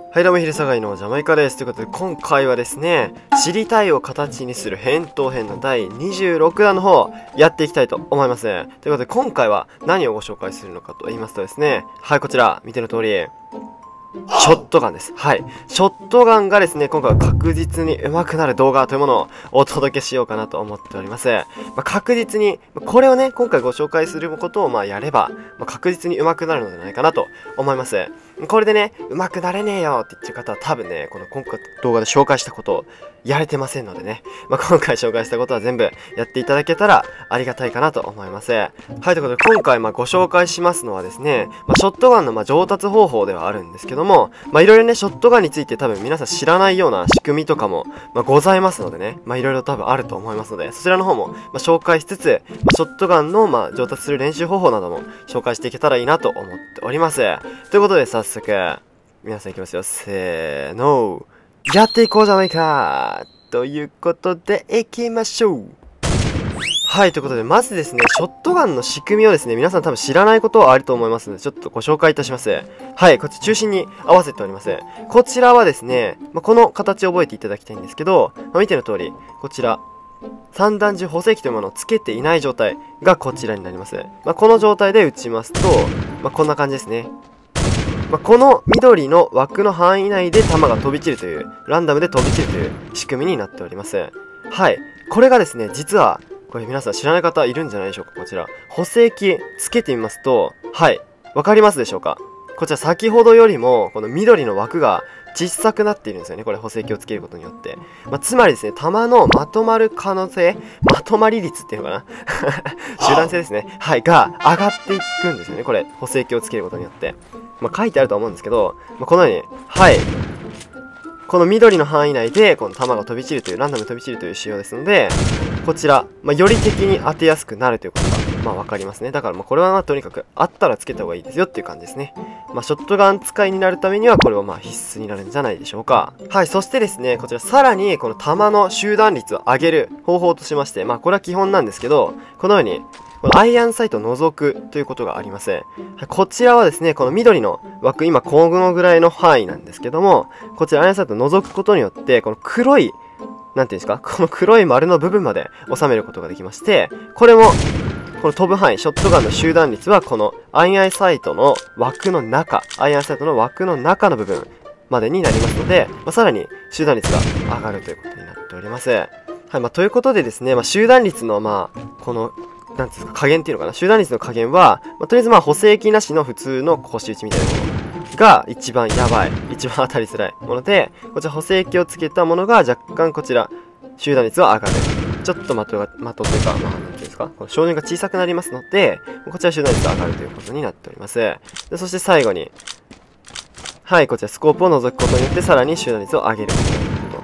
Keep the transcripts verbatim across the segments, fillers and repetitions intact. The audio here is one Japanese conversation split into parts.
はい、どうも、昼下がりのジャマイカです。ということで、今回はですね、知りたいを形にする返答編のだいにじゅうろくだんの方、やっていきたいと思います。ということで、今回は何をご紹介するのかと言いますとですね、はい、こちら、見ての通り、ショットガンです。はい。ショットガンがですね、今回は確実に上手くなる動画というものをお届けしようかなと思っております。まあ、確実に、これをね、今回ご紹介することをまあやれば、まあ、確実に上手くなるのではないかなと思います。これでね、上手くなれねえよって言ってる方は多分ね、この今回動画で紹介したことをやれてませんのでね、まあ、今回紹介したことは全部やっていただけたらありがたいかなと思います。はい、ということで今回まあご紹介しますのはですね、まあ、ショットガンのまあ上達方法ではあるんですけども、まあいろいろね、ショットガンについて多分皆さん知らないような仕組みとかも、まあ、ございますのでね、まあいろいろ多分あると思いますので、そちらの方もまあ紹介しつつ、まあ、ショットガンのまあ上達する練習方法なども紹介していけたらいいなと思っております。ということで早速、皆さんいきますよ。せーの。やっていこうじゃないかということで、いきましょう。はい、ということで、まずですね、ショットガンの仕組みをですね、皆さん多分知らないことはあると思いますので、ちょっとご紹介いたします。はい、こっち中心に合わせております。こちらはですね、まあ、この形を覚えていただきたいんですけど、まあ、見ての通り、こちら、三段銃補正器というものをつけていない状態がこちらになります。まあ、この状態で撃ちますと、まあ、こんな感じですね。まあ、この緑の枠の範囲内で弾が飛び散るという、ランダムで飛び散るという仕組みになっております。はい。これがですね、実は、これ皆さん知らない方いるんじゃないでしょうか。こちら。補正器つけてみますと、はい。わかりますでしょうか。こちら先ほどよりも、この緑の枠が小さくなっているんですよね。これ補正器をつけることによって。まあ、つまりですね、弾のまとまる可能性、まとまり率っていうのかな集団性ですね。はい。が上がっていくんですよね。これ、補正器をつけることによって。まあ、書いてあると思うんですけど、まあ、このように、はい。この緑の範囲内で、この弾が飛び散るという、ランダムに飛び散るという仕様ですので、こちら、まあ、より敵に当てやすくなるということが、まあ、わかりますね。だから、まあ、これはまあ、とにかく、あったらつけた方がいいですよっていう感じですね。まあ、ショットガン使いになるためには、これはまあ、必須になるんじゃないでしょうか。はい、そしてですね、こちら、さらに、この弾の集団率を上げる方法としまして、まあ、これは基本なんですけど、このように、このアイアンサイトを除くということがあります。こちらはですね、この緑の枠、今このぐらいの範囲なんですけども、こちらアイアンサイトを除くことによって、この黒い、なんていうんですか、この黒い丸の部分まで収めることができまして、これも、この飛ぶ範囲、ショットガンの集団率は、このアイアンサイトの枠の中、アイアンサイトの枠の中の部分までになりますので、まあ、さらに集団率が上がるということになっております。はい、まあ、ということでですね、まあ、集団率の、まあ、この、なんていうんですか、加減っていうのかな、集団率の加減は、まあ、とりあえずまあ補正器なしの普通の腰打ちみたいなものが一番やばい、一番当たりづらいもので、こちら補正器をつけたものが若干こちら集団率は上がる。ちょっと的が、的というか、まあ、なんていうんですか、この照準が小さくなりますので、こちら集団率が上がるということになっております。で、そして最後に、はい、こちらスコープを除くことによってさらに集団率を上げること。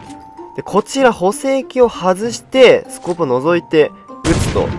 で、こちら補正器を外して、スコープを除いて撃つと、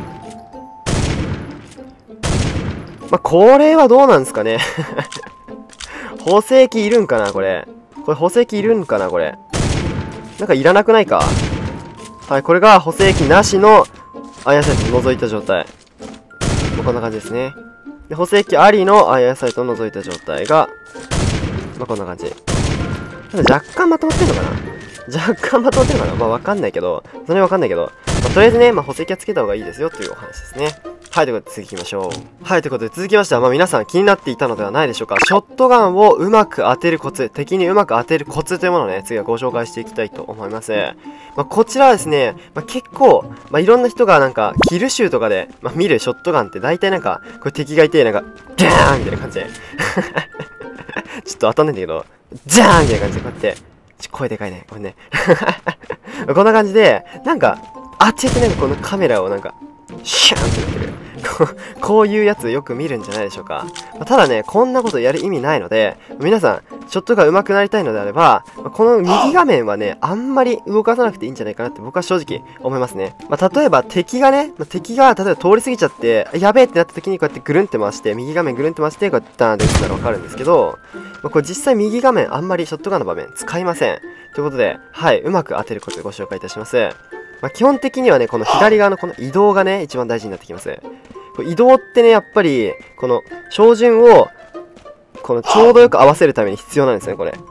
まあ、これはどうなんですかね補正器いるんかなこれ。これ補正器いるんかなこれ。なんかいらなくないか。はい、これが補正器なしのアイアンサイトを除いた状態。まあ、こんな感じですね。で、補正器ありのアイアンサイトを除いた状態が、まあ、こんな感じ。若干まとまってんのかな若干まとまってんのかなまあ、わかんないけど、それわかんないけど、まあ、とりあえずね、まあ、補正器はつけた方がいいですよというお話ですね。はい、ということで次行きましょう。はい、ということで続きましては、まあ皆さん気になっていたのではないでしょうか。ショットガンをうまく当てるコツ、敵にうまく当てるコツというものをね、次はご紹介していきたいと思います。まあこちらはですね、まあ結構、まあいろんな人がなんか、キル集とかで、まあ見るショットガンって大体なんか、これ敵がいて、なんか、ジャーンみたいな感じで。ちょっと当たんないんだけど、ジャーンみたいな感じでこうやって、ちょ声でかいね、これね。こんな感じで、なんか、あっちってなんかこのカメラをなんか、シャーンってなってる。こういうやつよく見るんじゃないでしょうか。ただね、こんなことやる意味ないので、皆さん、ショットが上手くなりたいのであれば、この右画面はね、あんまり動かさなくていいんじゃないかなって僕は正直思いますね。まあ、例えば敵がね、まあ、敵が例えば通り過ぎちゃって、やべえってなった時にこうやってぐるんって回して、右画面ぐるんって回して、こうやってダーンって打ったらわかるんですけど、まあ、これ実際右画面あんまりショットガンの場面使いません。ということで、はい、うまく当てるコツをご紹介いたします。まあ、基本的にはね、この左側のこの移動がね、一番大事になってきます。移動ってね、やっぱり、この、照準を、この、ちょうどよく合わせるために必要なんですね、これ。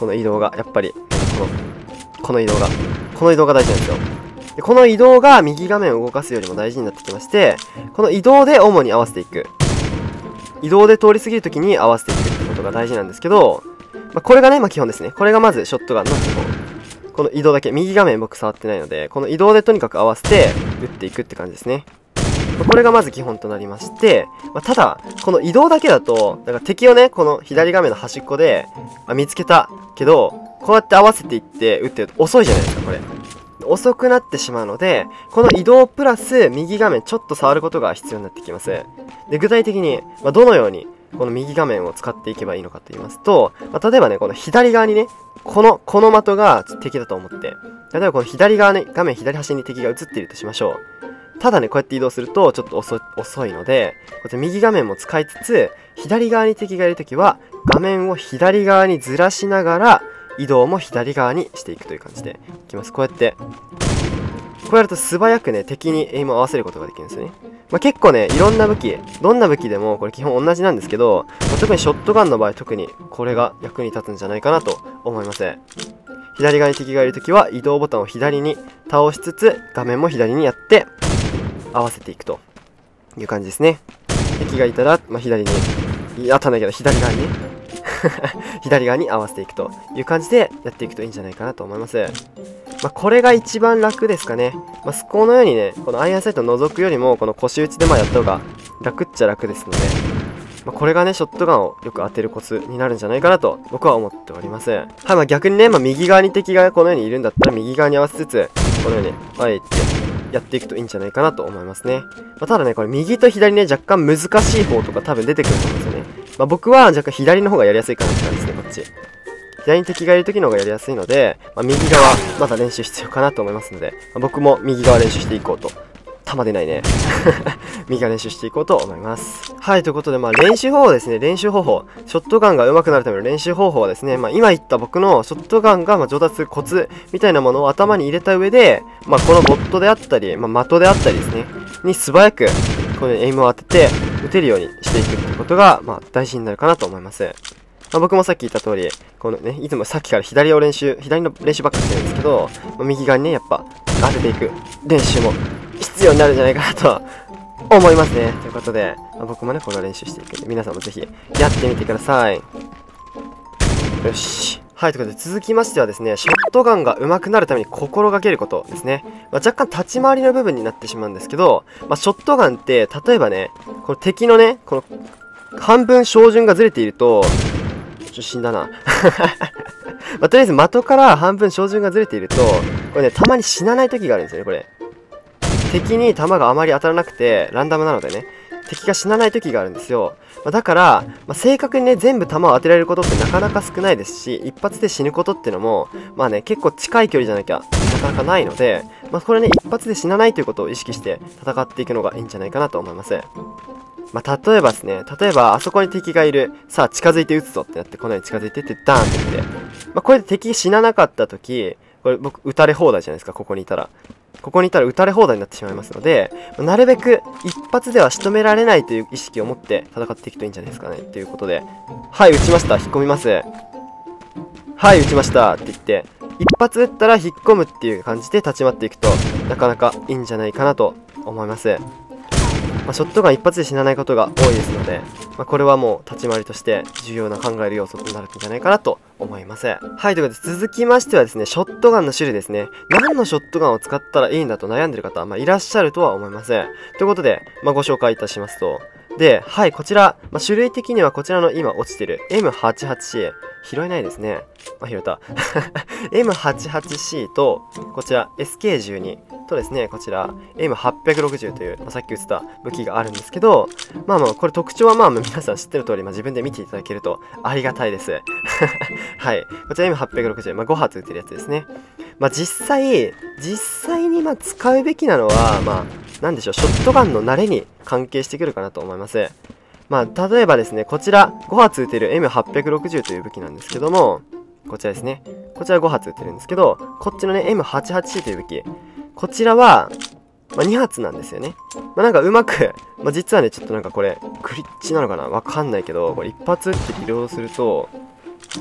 この移動が、やっぱり、この、この移動が、この移動が大事なんですよ。で、この移動が右画面を動かすよりも大事になってきまして、この移動で主に合わせていく。移動で通り過ぎるときに合わせていくってことが大事なんですけど、まあ、これがね、まあ基本ですね。これがまずショットガンの基本。この移動だけ、右画面僕触ってないので、この移動でとにかく合わせて打っていくって感じですね。まあ、これがまず基本となりまして、まあ、ただ、この移動だけだと、だから敵をね、この左画面の端っこで、あ、見つけたけど、こうやって合わせていって打ってると遅いじゃないですか、これ。遅くなってしまうので、この移動プラス右画面ちょっと触ることが必要になってきます。で、具体的に、まあ、どのようにこの右画面を使っていけばいいのかと言いますと、まあ、例えばね、この左側にね、この、この的が敵だと思って、例えばこの左側ね、画面左端に敵が映っているとしましょう。ただね、こうやって移動するとちょっと遅遅いので、こうやって右画面も使いつつ、左側に敵がいるときは、画面を左側にずらしながら、移動も左側にしていくという感じでいきます。こうやって、こうやると素早くね、敵にエイムを合わせることができるんですよね。まあ、結構ね、いろんな武器、どんな武器でもこれ基本同じなんですけど、まあ、特にショットガンの場合、特にこれが役に立つんじゃないかなと思います。左側に敵がいるときは移動ボタンを左に倒しつつ、画面も左にやって合わせていくという感じですね。敵がいたら、まあ、左に、いや、当たんないけど左側にね左側に合わせていくという感じでやっていくといいんじゃないかなと思います。まあ、これが一番楽ですかね。まあ、このようにね、このアイアンサイトを覗くよりも、この腰打ちでまあやった方が楽っちゃ楽ですので、まあ、これがね、ショットガンをよく当てるコツになるんじゃないかなと僕は思っております。はい、まあ逆にね、まあ、右側に敵がこのようにいるんだったら、右側に合わせつつ、このように、あえてやっていくといいんじゃないかなと思いますね。まあ、ただね、これ右と左ね、若干難しい方とか多分出てくると思うんですよね。まあ、僕は若干左の方がやりやすいかなって感じですね、こっち。左に敵がいる時の方がやりやすいので、まあ、右側、まだ練習必要かなと思いますので、まあ、僕も右側練習していこうと。弾出ないね。右側練習していこうと思います。はい、ということで、まあ練習方法ですね。練習方法。ショットガンが上手くなるための練習方法はですね、まあ今言った僕のショットガンがまあ上達するコツみたいなものを頭に入れた上で、まあこのボットであったり、まあ的であったりですね、に素早く、このエイムを当てて、撃てるようにしていくってことが、まあ大事になるかなと思います。まあ、僕もさっき言った通り、このね、いつもさっきから左を練習、左の練習ばっかりしてるんですけど、まあ、右側にね、やっぱ当てていく練習も必要になるんじゃないかなと思いますね。ということで、まあ、僕もね、これを練習していくんで、皆さんもぜひやってみてください。よし。はい、ということで続きましてはですね、ショットガンが上手くなるために心がけることですね。まあ、若干立ち回りの部分になってしまうんですけど、まあ、ショットガンって、例えばね、この敵のね、この半分照準がずれていると、ちょっと死んだな。まあ、とりあえず的から半分照準がずれていると、これね、たまに死なない時があるんですよね、これ。敵に弾があまり当たらなくて、ランダムなのでね、敵が死なない時があるんですよ。まあ、だから、まあ、正確にね、全部弾を当てられることってなかなか少ないですし、一発で死ぬことってのも、まあね、結構近い距離じゃなきゃなかなかないので、まあ、これね、一発で死なないということを意識して戦っていくのがいいんじゃないかなと思います。まあ、例えばですね、例えば、あそこに敵がいる。さあ、近づいて撃つぞってなって、このように近づいてって、ダーンって撃って。まあ、これで敵死ななかった時、これ僕、撃たれ放題じゃないですか、ここにいたら。ここにいたら撃たれ放題になってしまいますので、なるべく一発では仕留められないという意識を持って戦っていくといいんじゃないですかね。ということで。はい、撃ちました。引っ込みます。はい、撃ちました。って言って、一発撃ったら引っ込むっていう感じで立ち回っていくと、なかなかいいんじゃないかなと思います。まあ、ショットガン一発で死なないことが多いですので、まあ、これはもう立ち回りとして重要な考える要素となるんじゃないかなと思います。はい、ということで続きましてはですね、ショットガンの種類ですね。何のショットガンを使ったらいいんだと悩んでる方、まあ、いらっしゃるとは思います。ということで、まあ、ご紹介いたしますと、で、はい、こちら、まあ、種類的にはこちらの今落ちてる エムはちじゅうはちシー、拾えないですね。あ、拾えた。エムはちじゅうはちシー と、こちら エスケーじゅうに とですね、こちら エムはっぴゃくろくじゅう という、まあ、さっき言ってた武器があるんですけど、まあまあ、これ特徴はまあ皆さん知ってる通り、まあ、自分で見ていただけるとありがたいです。はい。こちら エムはっぴゃくろくじゅう、まあ、ご発撃てるやつですね。まあ実際、実際にまあ使うべきなのは、まあ、なんでしょう、ショットガンの慣れに関係してくるかなと思います。まあ、例えばですね、こちらご発撃てる エムはっぴゃくろくじゅう という武器なんですけども、こちらですね。こちらご発撃てるんですけど、こっちのね、エムはちじゅうはちシー という武器。こちらは、まあ、に発なんですよね。まあ、なんかうまく、まあ、実はね、ちょっとなんかこれ、グリッチなのかなわかんないけど、これ一発撃ってリロードすると、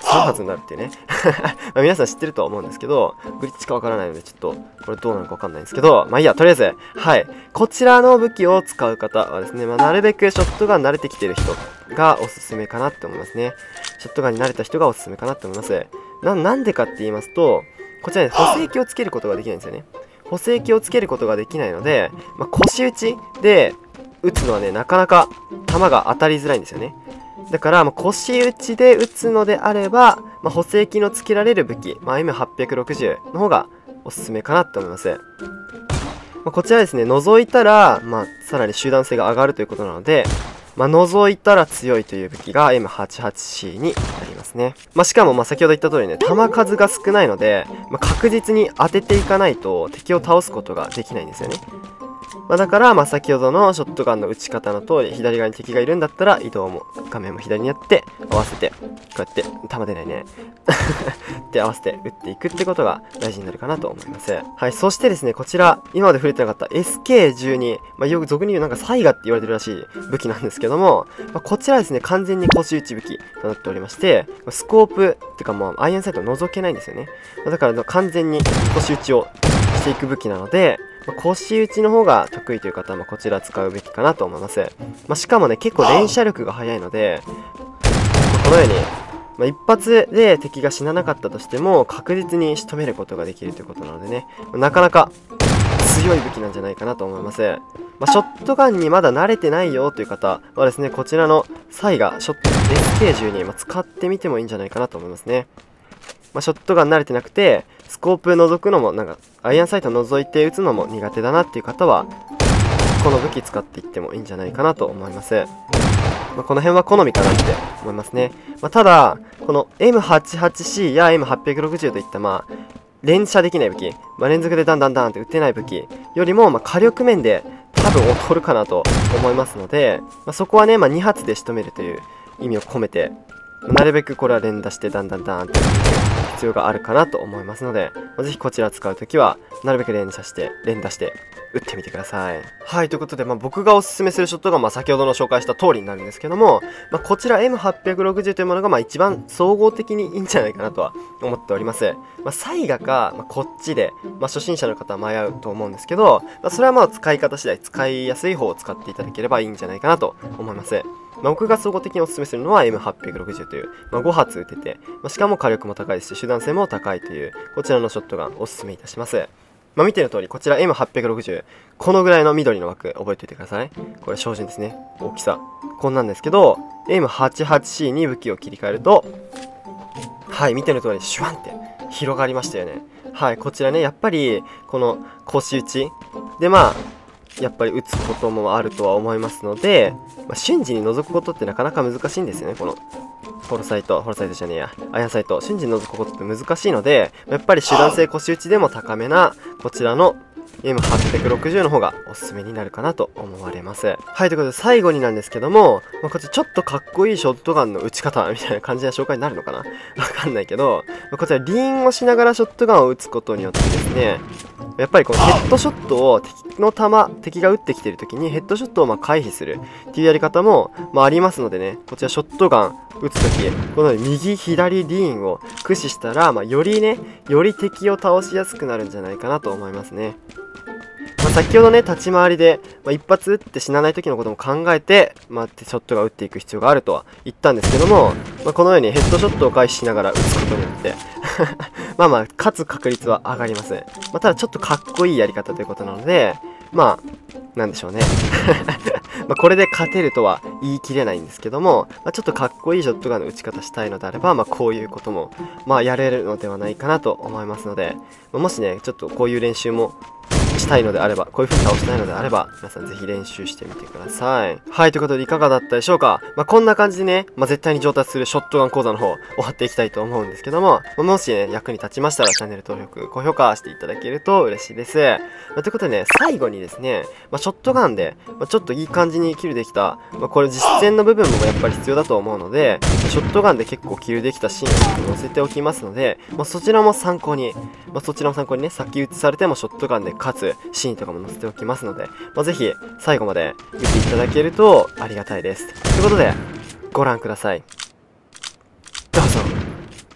さん発になるっていうねまあ皆さん知ってるとは思うんですけど、グリッチかわからないのでちょっとこれどうなのかわかんないんですけど、まあいいや、とりあえずはいこちらの武器を使う方はですね、まあ、なるべくショットガン慣れてきてる人がおすすめかなって思いますね。ショットガンに慣れた人がおすすめかなって思います。ななんでかって言いますと、こちらに補正器をつけることができないんですよね。補正器をつけることができないので、まあ、腰打ちで撃つのはね、なかなか弾が当たりづらいんですよね。だから、まあ、腰打ちで撃つのであれば、まあ、補正器のつけられる武器、まあ、エムはっぴゃくろくじゅう の方がおすすめかなと思います。まあ、こちらですね、覗いたら、まあ、さらに集団性が上がるということなので、まあ、覗いたら強いという武器が エムはちはちシー になりますね。まあ、しかも、まあ、先ほど言った通りね、弾数が少ないので、まあ、確実に当てていかないと敵を倒すことができないんですよね。まあ、だから、まあ、先ほどのショットガンの撃ち方の通り、左側に敵がいるんだったら、移動も、画面も左にやって、合わせて、こうやって、弾出ないね。で、合わせて撃っていくってことが大事になるかなと思います。はい、そしてですね、こちら、今まで触れてなかった エスケーじゅうに、まあ、よく俗に言うなんかサイガって言われてるらしい武器なんですけども、まあ、こちらですね、完全に腰打ち武器となっておりまして、スコープ、っていうかもう、アイアンサイトを覗けないんですよね。だから、完全に腰打ちをしていく武器なので、まあ、腰打ちの方が得意という方はまあこちら使うべきかなと思います。まあ、しかもね、結構連射力が速いので、まあ、このように、まあ、一発で敵が死ななかったとしても確実に仕留めることができるということなのでね、なかなか強い武器なんじゃないかなと思います。まあ、ショットガンにまだ慣れてないよという方はですね、こちらのサイガショット エスケーじゅうに、まあ、使ってみてもいいんじゃないかなと思いますね。まあ、ショットガン慣れてなくて、スコープ覗くのも、なんか、アイアンサイト覗いて撃つのも苦手だなっていう方は、この武器使っていってもいいんじゃないかなと思います。まあ、この辺は好みかなって思いますね。まあ、ただ、この エムはちはちシー や エムはっぴゃくろくじゅう といった、まあ、連射できない武器、まあ、連続でダンダンダンって撃てない武器よりも、まあ、火力面で多分劣るかなと思いますので、まあ、そこはね、まあ、に発で仕留めるという意味を込めて、なるべくこれは連打してダンダンダンって必要があるかなと思いますので、ぜひこちら使うときはなるべく連射して連打して打ってみてください。はい、ということで、まあ、僕がおすすめするショットガン、まあ、先ほどの紹介した通りになるんですけども、まあ、こちら エムはっぴゃくろくじゅう というものがまあ一番総合的にいいんじゃないかなとは思っております。まあ、サイガか、まあ、こっちで、まあ、初心者の方は迷うと思うんですけど、まあ、それはまあ使い方次第使いやすい方を使っていただければいいんじゃないかなと思います。まあ、僕が総合的にお勧めするのは エムはっぴゃくろくじゅう という、まあ、ご発撃てて、まあ、しかも火力も高いですし、手段性も高いという、こちらのショットガンお勧めいたします。まあ、見ての通り、こちら エムはっぴゃくろくじゅう、このぐらいの緑の枠、覚えておいてください。これ照準ですね。大きさ。こんなんですけど、エムはちはちシー に武器を切り替えると、はい、見ての通り、シュワンって広がりましたよね。はい、こちらね、やっぱり、この腰打ちで、まあ、やっぱり打つこともあるとは思いますので、まあ、瞬時に覗くことってなかなか難しいんですよね。このホロサイト、ホロサイトじゃねえや、アイアンサイト、瞬時に覗くことって難しいので、やっぱり手段性腰打ちでも高めなこちらの エムはっぴゃくろくじゅう の方がおすすめになるかなと思われます。はい、ということで最後になんですけども、まあ、こっちちょっとかっこいいショットガンの撃ち方みたいな感じな紹介になるのかなわかんないけど、まあ、こちらリーンをしながらショットガンを撃つことによってですね、やっぱりこのヘッドショットを敵の弾、敵が撃ってきている時にヘッドショットをまあ回避するっていうやり方もまあありますのでね、こちらショットガン撃つ時、このように右左リーンを駆使したら、まあ、よりね、より敵を倒しやすくなるんじゃないかなと思いますね。まあ、先ほどね、立ち回りで、まあ、一発撃って死なない時のことも考えて、まあ、ショットが撃っていく必要があるとは言ったんですけども、まあ、このようにヘッドショットを回避しながら撃つことによってまあまあ勝つ確率は上がります。まあ、ただちょっとかっこいいやり方ということなので、まあなんでしょうねまあこれで勝てるとは言い切れないんですけども、まあ、ちょっとかっこいいショットガンの撃ち方したいのであれば、まあ、こういうこともまあやれるのではないかなと思いますので、まあ、もしねちょっとこういう練習もしたいのであれば、こういう風に倒したいのであれば、皆さんぜひ練習してみてください。はい、ということでいかがだったでしょうか。まあ、こんな感じでね、まあ、絶対に上達するショットガン講座の方、終わっていきたいと思うんですけども、まあ、もしね、役に立ちましたらチャンネル登録、高評価していただけると嬉しいです。まあ、ということでね、最後にですね、まあ、ショットガンで、まあ、ちょっといい感じにキルできた、まあ、これ実践の部分もやっぱり必要だと思うので、ショットガンで結構キルできたシーンを載せておきますので、まあ、そちらも参考に、まあ、そちらも参考にね、先打ちされてもショットガンで勝つシーンとかも載せておきますので、まあ、ぜひ最後まで見ていただけるとありがたいです。ということで、ご覧ください。どうぞ。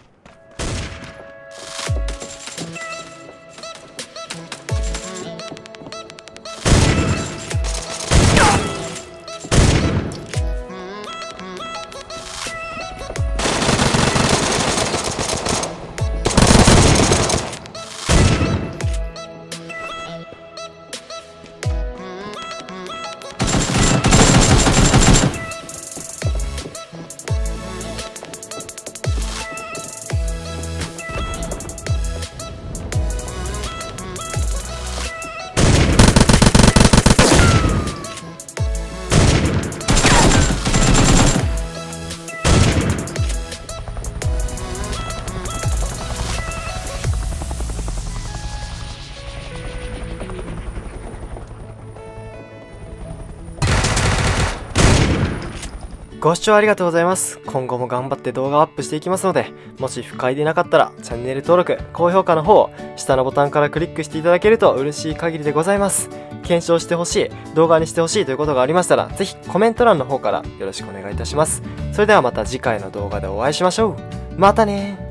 ご視聴ありがとうございます。今後も頑張って動画をアップしていきますので、もし不快でなかったらチャンネル登録、高評価の方、下のボタンからクリックしていただけると嬉しい限りでございます。検証してほしい、動画にしてほしいということがありましたら、ぜひコメント欄の方からよろしくお願いいたします。それではまた次回の動画でお会いしましょう。またねー。